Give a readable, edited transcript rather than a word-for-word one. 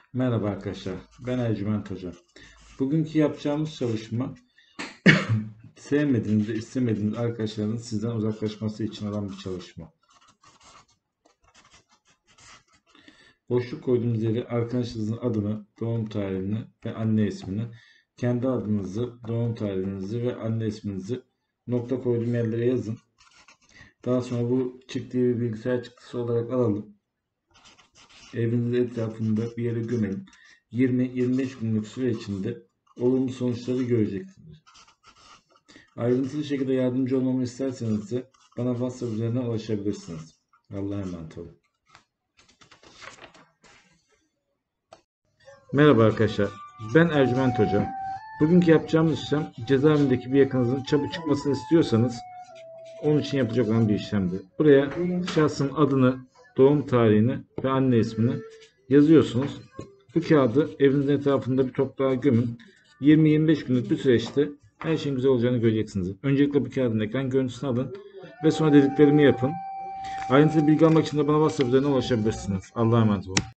Merhaba arkadaşlar, ben Ercüment Hoca. Bugünkü yapacağımız çalışma sevmediğiniz ve istemediğiniz arkadaşlarının sizden uzaklaşması için olan bir çalışma. Boşluk koyduğunuz yere arkadaşınızın adını, doğum tarihini ve anne ismini, kendi adınızı, doğum tarihinizi ve anne isminizi nokta koyduğum yerlere yazın. Daha sonra bu çıktığı bir bilgisayar çıktısı olarak alalım. Evinizin etrafında bir yere gömelim. 20-25 günlük süre içinde olumlu sonuçları göreceksiniz. Ayrıntılı şekilde yardımcı olmamı isterseniz de bana WhatsApp üzerinden ulaşabilirsiniz. Allah'a emanet olun. Merhaba arkadaşlar, ben Ercüment Hocam. Bugünkü yapacağımız işlem cezaevindeki bir yakınızın çabuk çıkmasını istiyorsanız onun için yapacak olan bir işlemdir. Buraya şahsın adını, doğum tarihini ve anne ismini yazıyorsunuz. Bu kağıdı evinizin etrafında bir toprağa gömün. 20-25 günlük bir süreçte her şeyin güzel olacağını göreceksiniz. Öncelikle bu kağıdın ekran görüntüsünü alın ve sonra dediklerimi yapın. Ayrıntılı bilgi almak için de bana WhatsApp üzerinden ulaşabilirsiniz. Allah'a emanet olun.